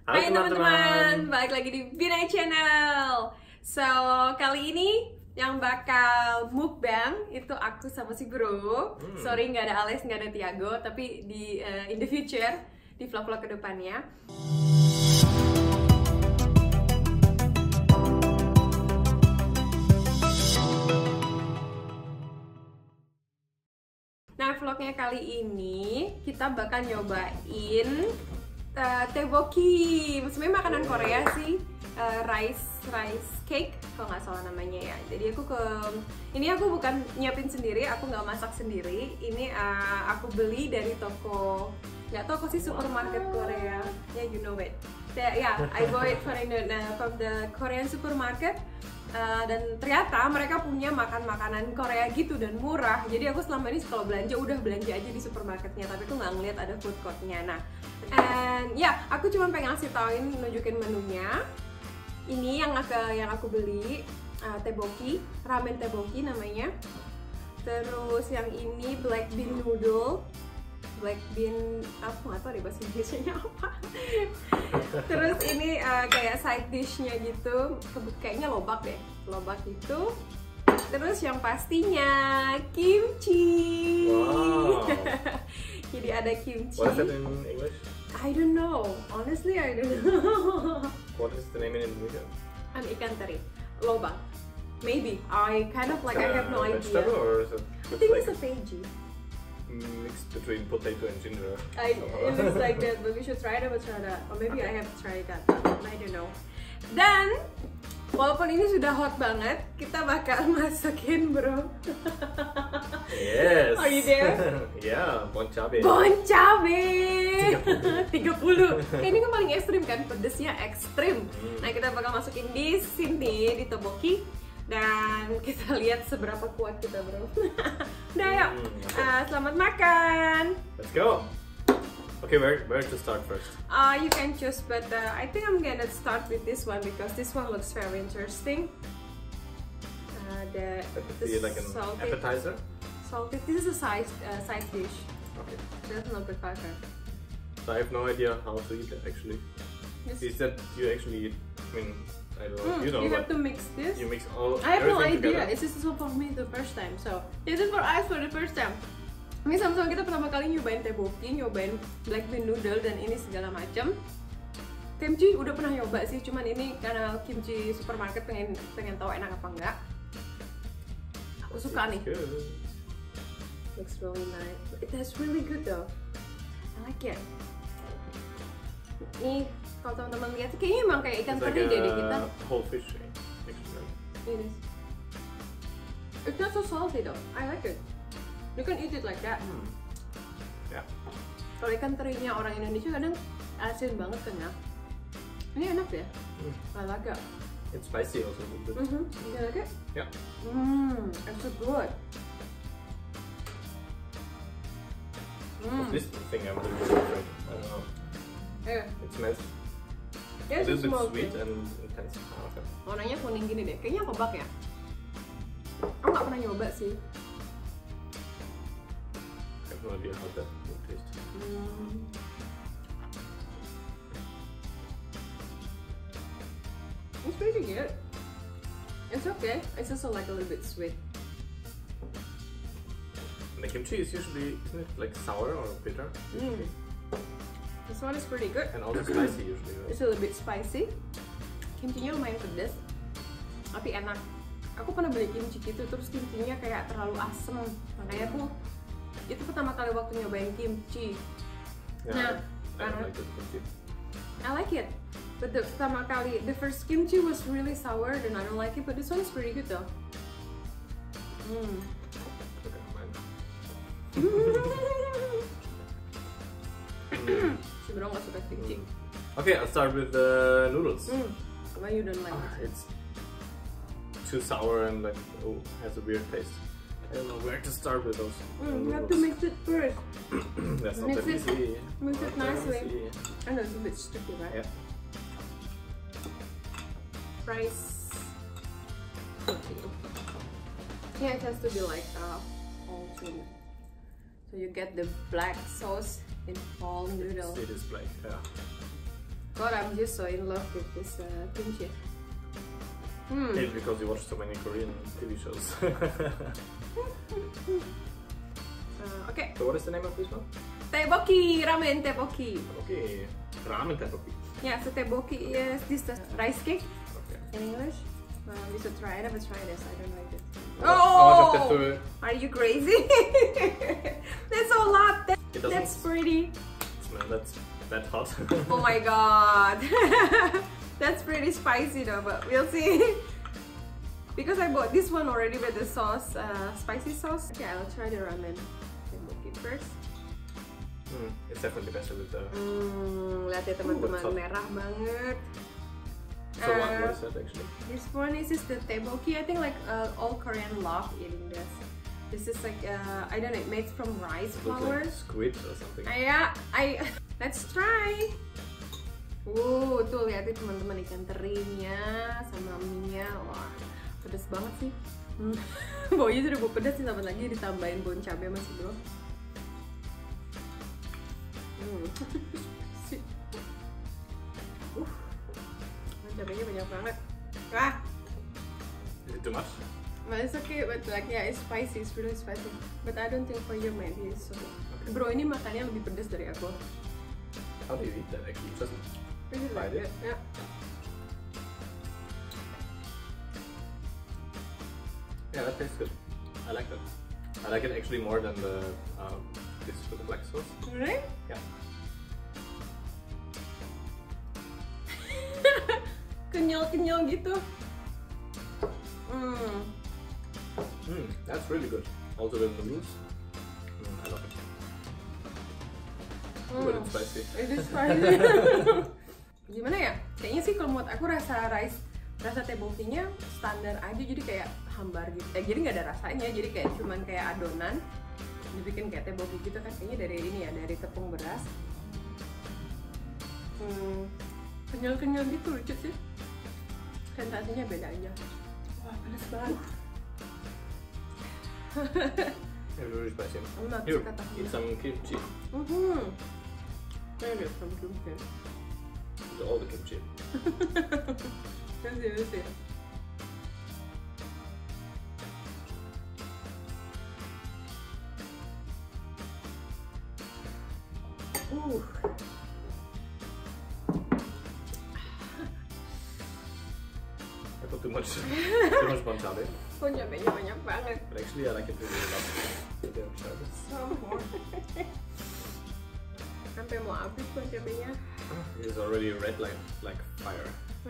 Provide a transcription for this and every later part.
Halo Hai teman-teman, balik lagi di Binai Channel. So, kali ini yang bakal mukbang itu aku sama si Bro. Sorry nggak ada Alex, nggak ada Tiago, tapi di in the future, di vlog-vlog kedepannya. Nah, vlognya kali ini kita bakal nyobain tteokbokki. Maksudnya makanan Korea sih, rice cake kalau nggak salah namanya ya. Jadi ini aku bukan nyiapin sendiri, aku nggak masak sendiri. Ini aku beli dari toko, nggak toko sih, supermarket Korea. Yeah, you know it. I bought it from the Korean supermarket. Dan ternyata mereka punya makanan kanan gitu dan murah. Jadi aku selama ini kalau belanja udah belanja aja di supermarketnya, tapi aku nggak ngeliat ada food courtnya. Nah, aku cuma pengen ngasih tauin, nunjukin menunya. Ini yang aku beli, tteokbokki, ramen tteokbokki namanya. Terus yang ini black bean noodle. Black bean, aku nggak tahu deh bahasa Indonesia-nya apa. Terus ini kayak side dish-nya gitu, kayaknya lobak deh, lobak itu. Terus yang pastinya kimchi. Wow. Jadi ada kimchi. What is it in English? I don't know, honestly I don't know. What is the name in Indonesia? Ikan teri, lobak. Maybe, I have no idea. Vegetable or is it I think like it's a veggie. mixed between potato and ginger? It looks like that, but we should try it. Or maybe I have tried that. I don't know. Dan walaupun ini sudah hot banget, kita bakal masukin, Bro. Yes. Are you there? Yeah, bon cabe. Bon cabe 30. Ini kan paling ekstrim kan, pedesnya ekstrim. Nah, kita bakal masukin di sini di tteokbokki. Dan kita lihat seberapa kuat kita, Bro. Udah, yuk. Selamat makan. Let's go. Okay, where to start first? You can choose, but I think I'm gonna start with this one because this one looks very interesting. Is it like an appetizer? Salted. This is a side dish. Okay. That's an appetizer. So I have no idea how to eat it actually. Is that you actually eat? I mean, I don't know. You know, you have to mix this. You mix all. I have no everything idea. together. This is for me the first time. So this is for us for the first time. Ini sama-sama kita pertama kali nyobain tteokbokki, nyobain black bean noodle dan ini segala macam. Kimchi udah pernah nyoba sih, cuman ini karena kimchi supermarket pengen tahu enak apa enggak. Aku suka nih. Good. Looks really nice. It tastes really good though. I like it. Ini kalau teman-teman lihat kayaknya emang kayak ikan It's teri like deh kita. whole fish actually. It is. It's not so salty though. I like it. You can eat it like that. Yeah. Kalau ikan terinya orang Indonesia kadang asin banget kan ya. Ini enak ya. I like it. It's spicy also a little bit. You like it? Yeah. It's so good. This thing I'm a little bit afraid. I don't know. Yeah. It smells Yeah, a little bit smoky. sweet and intense. Okay. Warnanya kuning gini deh. Kayaknya lobak ya. Aku nggak pernah nyoba sih. I have no idea how that will taste. It's pretty good. It's okay. It's also like a little bit sweet. And the kimchi is usually, isn't it like sour or bitter? Usually? This one is pretty good. And also spicy usually. Right? It's a little bit spicy. Kimchinya lumayan pedas, tapi enak. Aku pernah beli kimchi gitu, terus kimchinya kayak terlalu asem. Makanya aku itu pertama kali waktu nyobain kimchi. Yeah, I karena don't like the kimchi. I like it. But the first kimchi was really sour, and I don't like it. But this one is pretty good though. Okay, mine. Si Bro nggak suka kimchi. Okay, I'll start with the noodles. Why you don't like it? It's too sour and like has a weird taste. I don't know where to start with those. You have to mix it first. That's not Mix that it- easy. mix it Not that nicely. easy. I know it's a bit sticky, right? Yeah. Rice. Okay. Yeah, it has to be like all three. So you get the black sauce in all noodles. It is black. Yeah. god, I'm just so in love with this kimchi. Maybe because you watch so many Korean TV shows. Okay. So what is the name of this one? Tteokbokki, ramen tteokbokki. Okay, ramen tteokbokki. Yeah, so tteokbokki is this rice cake Okay. in English. We should try. I never tried this. I don't like it. How much of that Are you crazy? That's a lot. That's pretty. Smell that hot. Oh my god. That's pretty spicy though, but we'll see. Because I bought this one already with the sauce, spicy sauce. Okay, I'll try the ramen tteokbokki first. It's definitely better with the... Lihat ya teman-teman, merah banget. So what is that actually? This one is the tteokbokki. I think like all Korean love eating this. This is like I don't know, made from rice flour. Like squid or something. Yeah, let's try. Tuh lihatin teman-teman ikan terinya sama mie-nya. Wah, pedas banget sih. Baunya sudah bau pedas sih, tambah lagi ditambahin bawang cabai masih bro. Cabainya banyak banget. Wah. Is it too much? Well, it's okay, but like yeah, it's spicy, it's really spicy. But I don't think for you maybe it's so. Okay. Bro, ini makannya lebih pedas dari aku. How do you eat that actually? Just really like it. Yeah. Yeah, that tastes good. I like that. I like it actually more than the this with the black sauce. Really? Yeah. Kenyal-kenyal gitu. That's really good. Also the noodles. I love it. But it's spicy. It is spicy. Gimana ya? Kayaknya sih kalau menurut aku rasa tteokbokkinya standar aja, jadi kayak hambar gitu. Jadi nggak ada rasanya, jadi kayak cuman kayak adonan dibikin kayak tteokbokki gitu kan. Kayaknya dari ini ya, dari tepung beras. Kenyal-kenyal gitu, lucu sih. Sensasinya beda aja. Wah, panas banget. It's really spicy. Enak, Here, eat some kimchi. There is some kimchi. Eat all the kimchi. Let's see. I put too much bawang cabai. Bawang cabainya banyak banget. But actually, I like it really a lot. Some more. Sampai mau habis bawang cabainya. It's already red like fire.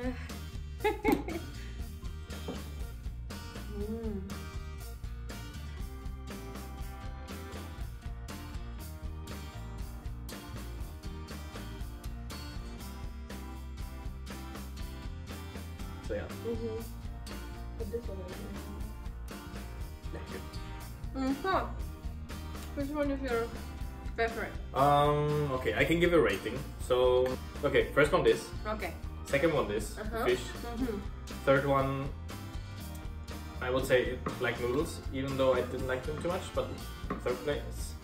So yeah. Pedas banget. Thank you. Which one is your favorite? Okay, I can give a rating. So, okay, first one this. Okay. Second one this, fish. Third one, I would say like noodles, even though I didn't like them too much, but third place.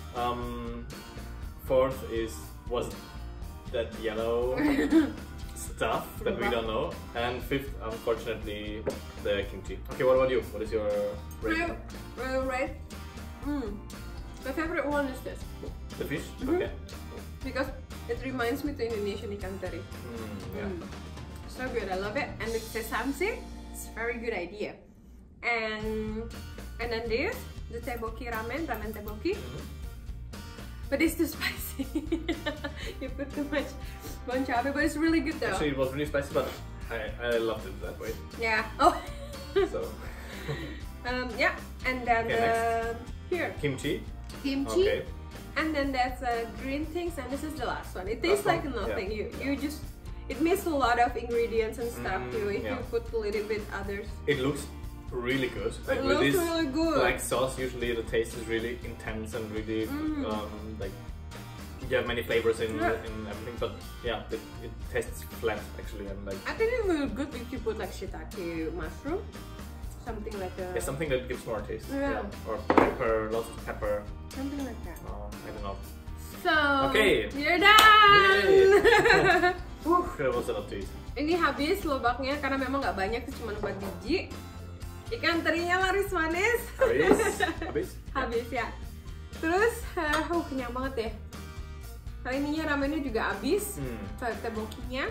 Fourth was that yellow stuff that we don't know. And fifth, unfortunately, the kimchi. Okay, what about you? What is your rating? Right. My favorite one is this. The fish? Okay. Because it reminds me to Indonesian ikan teri. Yeah. So good, I love it. And the sesame seed, it's a very good idea. And then this, the tteokbokki ramen tteokbokki. But it's too spicy. You put too much bawang cabai, but it's really good though. Actually, it was really spicy, but I loved it that way. Yeah. Oh. So. Yeah, and then here Kimchi. Okay. And then that's green things, and this is the last one. It tastes like nothing. Yeah. You just it misses a lot of ingredients and stuff too. If you put a little bit others. It looks really good. Like it looks really good. Black sauce, usually the taste is really intense and really like you have many flavors in everything, but yeah, it tastes flat actually, and like I think it will be good if you put like shiitake mushroom, something like a something that gives more taste. Yeah. Or pepper, lots of pepper. Something like that. I don't know. So okay, you're done. That was enough to eat. Ini habis lobaknya karena memang nggak banyak, cuma 4 biji. Ikan terinya laris manis. Habis ya. Terus, kenyang banget ya. Kali ininya ramennya juga habis. Tteokbokkinya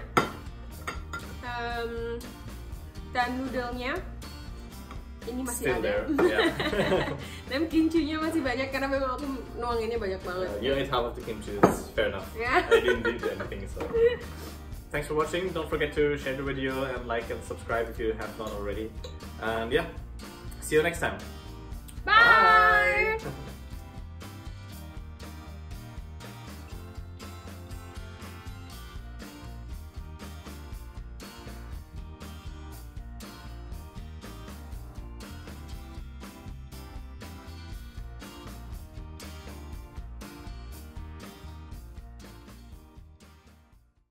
dan noodle-nya ini masih Still ada. there, yeah. Dan kimchi-nya masih banyak karena memang aku nuanginnya banyak banget. You ate half of the kimchi, it's fair enough. Yeah. I didn't eat anything, so. Thanks for watching. Don't forget to share the video and like and subscribe if you have not already. And yeah, see you next time. Bye.